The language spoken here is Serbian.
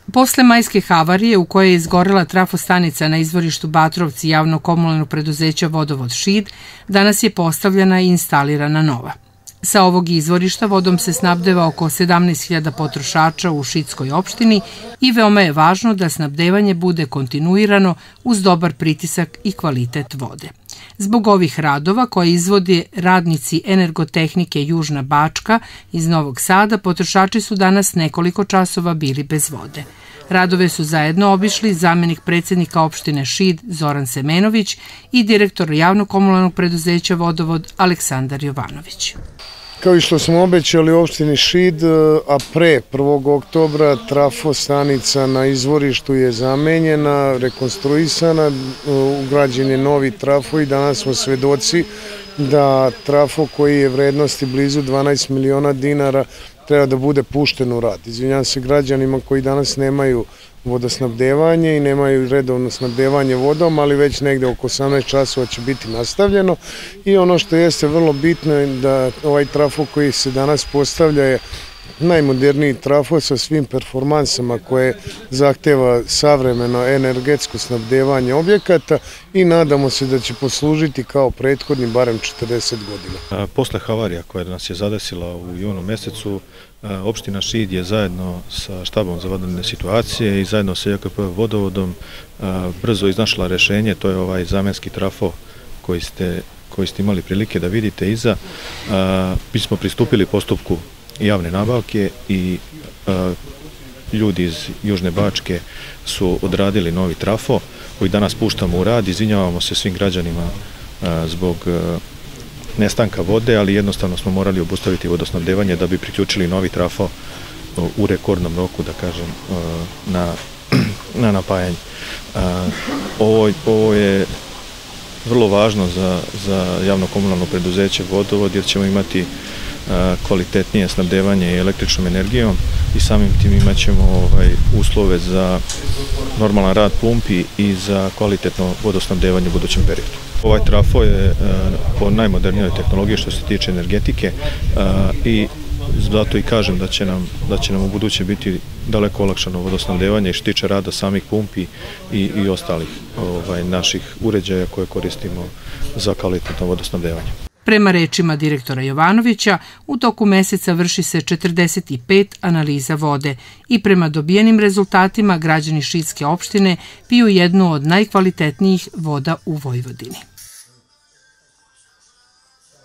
Posle majske havarije u kojoj je izgorela trafostanica na izvorištu Batrovci javno-komunalnog preduzeća Vodovod Šid, danas je postavljena i instalirana nova. Sa ovog izvorišta vodom se snabdeva oko 17.000 potrošača u Šidskoj opštini i veoma je važno da snabdevanje bude kontinuirano uz dobar pritisak i kvalitet vode. Zbog ovih radova koje izvode radnici Energotehnike Južna Bačka iz Novog Sada, potrošači su danas nekoliko časova bili bez vode. Radove su zajedno obišli zamenik predsjednika opštine Šid Zoran Semenović i direktor javno-komunalnog preduzeća Vodovod Aleksandar Jovanović. Kao i što smo obećali u opštini Šid, a pre 1. oktobra trafostanica na izvorištu je zamenjena, rekonstruisana, ugrađen je novi trafo i danas smo svedoci da trafo koji je vrednosti blizu 12 miliona dinara treba da bude pušten u rad. Izvinjam se građanima koji danas nemaju vodosnabdevanje i nemaju redovno snabdevanje vodom, ali već negde oko 18 časova će biti nastavljeno. I ono što jeste vrlo bitno je da ovaj trafo koji se danas postavlja je najmoderniji trafo sa svim performansama koje zahteva savremeno energetsko snabdevanje objekata i nadamo se da će poslužiti kao prethodni barem 40 godina. Posle havarija koja nas je zadesila u junu mesecu, opština Šid je zajedno sa štabom za vanredne situacije i zajedno sa JKP Vodovodom brzo iznašla rešenje, to je ovaj zamenski trafo koji ste imali prilike da vidite iza. Mi smo pristupili postupku javne nabavke i ljudi iz Južne Bačke su odradili novi trafo koji danas puštamo u rad. Izvinjavamo se svim građanima zbog nestanka vode, ali jednostavno smo morali obustaviti vodosnabdevanje da bi priključili novi trafo u rekordnom roku, da kažem, na napajanje. Ovo je vrlo važno za javno-komunalno preduzeće Vodovod jer ćemo imati kvalitetnije snabdevanje električnom energijom i samim tim imat ćemo uslove za normalan rad pumpi i za kvalitetno vodosnabdevanje u budućem periodu. Ovaj trafo je po najmodernijoj tehnologiji što se tiče energetike i zato i kažem da će nam u buduće biti daleko olakšano vodosnabdevanje i što tiče rada samih pumpi i ostalih naših uređaja koje koristimo za kvalitetno vodosnabdevanje. Prema rečima direktora Jovanovića, u toku meseca vrši se 45 analiza vode i prema dobijenim rezultatima građani Šidske opštine piju jednu od najkvalitetnijih voda u Vojvodini.